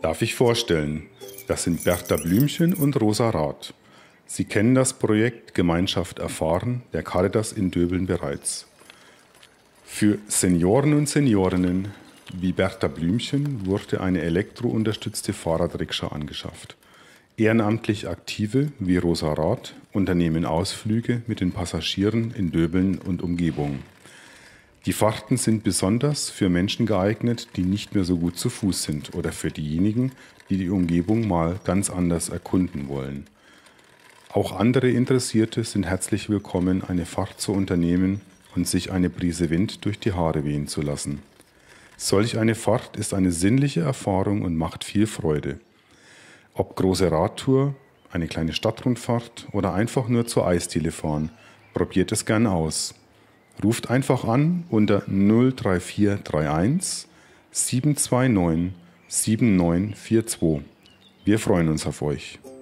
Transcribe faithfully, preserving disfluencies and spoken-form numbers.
Darf ich vorstellen, das sind Bertha Blümchen und Rosa Rath. Sie kennen das Projekt Gemeinschaft erfahren der Caritas in Döbeln bereits. Für Senioren und Seniorinnen wie Bertha Blümchen wurde eine elektrounterstützte Fahrradrikscha angeschafft. Ehrenamtlich Aktive wie Rosa Rath unternehmen Ausflüge mit den Passagieren in Döbeln und Umgebung. Die Fahrten sind besonders für Menschen geeignet, die nicht mehr so gut zu Fuß sind oder für diejenigen, die die Umgebung mal ganz anders erkunden wollen. Auch andere Interessierte sind herzlich willkommen, eine Fahrt zu unternehmen und sich eine Prise Wind durch die Haare wehen zu lassen. Solch eine Fahrt ist eine sinnliche Erfahrung und macht viel Freude. Ob große Radtour, eine kleine Stadtrundfahrt oder einfach nur zur Eisdiele fahren, probiert es gern aus. Ruft einfach an unter null drei vier drei eins sieben zwei neun sieben neun vier zwei. Wir freuen uns auf euch.